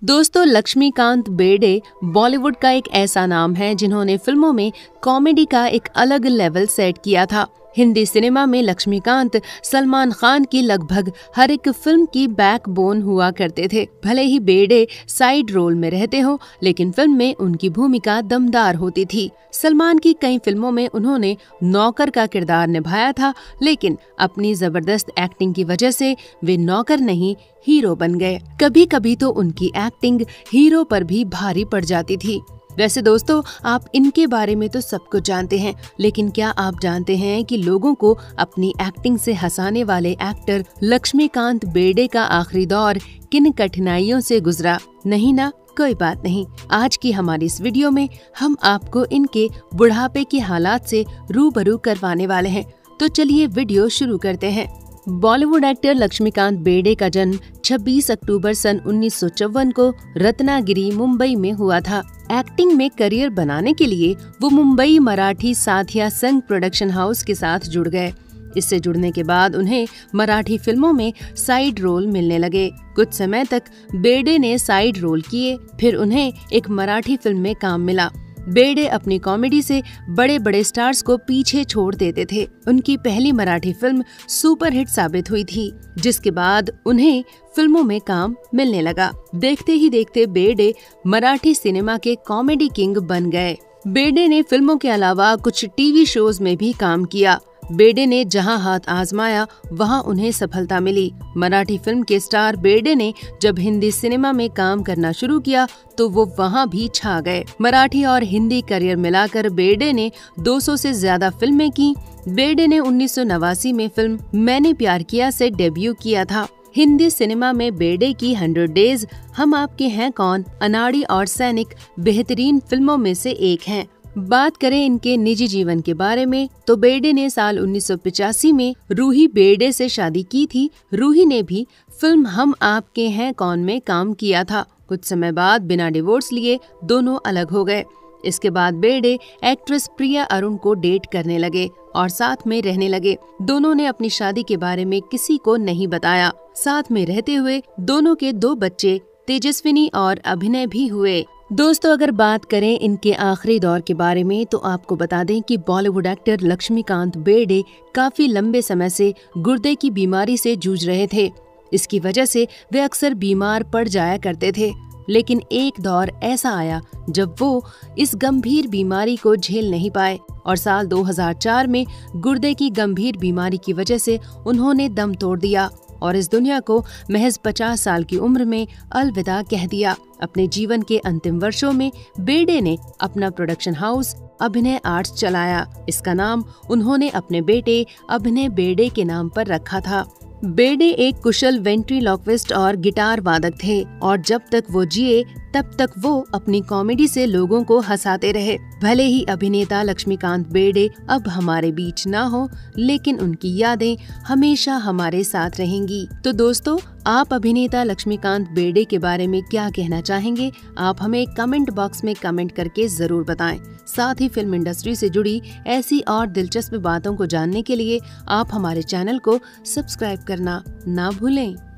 दोस्तों, लक्ष्मीकांत बेर्डे बॉलीवुड का एक ऐसा नाम है जिन्होंने फिल्मों में कॉमेडी का एक अलग लेवल सेट किया था। हिंदी सिनेमा में लक्ष्मीकांत सलमान खान की लगभग हर एक फिल्म की बैकबोन हुआ करते थे। भले ही बेर्डे साइड रोल में रहते हो, लेकिन फिल्म में उनकी भूमिका दमदार होती थी। सलमान की कई फिल्मों में उन्होंने नौकर का किरदार निभाया था, लेकिन अपनी जबरदस्त एक्टिंग की वजह से वे नौकर नहीं हीरो बन गए। कभी कभी तो उनकी एक्टिंग हीरो पर भी भारी पड़ जाती थी। वैसे दोस्तों, आप इनके बारे में तो सब कुछ जानते हैं, लेकिन क्या आप जानते हैं कि लोगों को अपनी एक्टिंग से हंसाने वाले एक्टर लक्ष्मीकांत बेर्डे का आखिरी दौर किन कठिनाइयों से गुजरा? नहीं ना? कोई बात नहीं। आज की हमारी इस वीडियो में हम आपको इनके बुढ़ापे के हालात से रूबरू करवाने वाले हैं। तो चलिए वीडियो शुरू करते हैं। बॉलीवुड एक्टर लक्ष्मीकांत बेर्डे का जन्म 26 अक्टूबर सन 1954 को रत्नागिरी, मुंबई में हुआ था। एक्टिंग में करियर बनाने के लिए वो मुंबई मराठी साथिया संघ प्रोडक्शन हाउस के साथ जुड़ गए। इससे जुड़ने के बाद उन्हें मराठी फिल्मों में साइड रोल मिलने लगे। कुछ समय तक बेर्डे ने साइड रोल किए, फिर उन्हें एक मराठी फिल्म में काम मिला। बेर्डे अपनी कॉमेडी से बड़े बड़े स्टार्स को पीछे छोड़ देते थे। उनकी पहली मराठी फिल्म सुपरहिट साबित हुई थी, जिसके बाद उन्हें फिल्मों में काम मिलने लगा। देखते ही देखते बेर्डे मराठी सिनेमा के कॉमेडी किंग बन गए। बेर्डे ने फिल्मों के अलावा कुछ टीवी शोज में भी काम किया। बेर्डे ने जहां हाथ आजमाया वहां उन्हें सफलता मिली। मराठी फिल्म के स्टार बेर्डे ने जब हिंदी सिनेमा में काम करना शुरू किया तो वो वहां भी छा गए। मराठी और हिंदी करियर मिलाकर बेर्डे ने 200 से ज्यादा फिल्में की। बेर्डे ने 1989 में फिल्म मैंने प्यार किया से डेब्यू किया था। हिंदी सिनेमा में बेर्डे की 100 डेज, हम आपके हैं कौन, अनाड़ी और सैनिक बेहतरीन फिल्मों में से एक हैं। बात करें इनके निजी जीवन के बारे में तो बेर्डे ने साल 1985 में रूही बेर्डे से शादी की थी। रूही ने भी फिल्म हम आपके हैं कौन में काम किया था। कुछ समय बाद बिना डिवोर्स लिए दोनों अलग हो गए। इसके बाद बेर्डे एक्ट्रेस प्रिया अरुण को डेट करने लगे और साथ में रहने लगे। दोनों ने अपनी शादी के बारे में किसी को नहीं बताया। साथ में रहते हुए दोनों के 2 बच्चे तेजस्विनी और अभिनय भी हुए। दोस्तों, अगर बात करें इनके आखिरी दौर के बारे में तो आपको बता दें कि बॉलीवुड एक्टर लक्ष्मीकांत बेर्डे काफी लंबे समय से गुर्दे की बीमारी से जूझ रहे थे। इसकी वजह से वे अक्सर बीमार पड़ जाया करते थे, लेकिन एक दौर ऐसा आया जब वो इस गंभीर बीमारी को झेल नहीं पाए और साल 2004 में गुर्दे की गंभीर बीमारी की वजह से उन्होंने दम तोड़ दिया और इस दुनिया को महज 50 साल की उम्र में अलविदा कह दिया। अपने जीवन के अंतिम वर्षों में बेर्डे ने अपना प्रोडक्शन हाउस अभिनय आर्ट्स चलाया। इसका नाम उन्होंने अपने बेटे अभिनय बेर्डे के नाम पर रखा था। बेर्डे एक कुशल वेंट्रीलोक्विस्ट और गिटार वादक थे और जब तक वो जिए तब तक वो अपनी कॉमेडी से लोगों को हंसाते रहे। भले ही अभिनेता लक्ष्मीकांत बेर्डे अब हमारे बीच ना हो, लेकिन उनकी यादें हमेशा हमारे साथ रहेंगी। तो दोस्तों, आप अभिनेता लक्ष्मीकांत बेर्डे के बारे में क्या कहना चाहेंगे? आप हमें कमेंट बॉक्स में कमेंट करके जरूर बताएं। साथ ही फिल्म इंडस्ट्री से जुड़ी ऐसी और दिलचस्प बातों को जानने के लिए आप हमारे चैनल को सब्सक्राइब करना ना भूलें।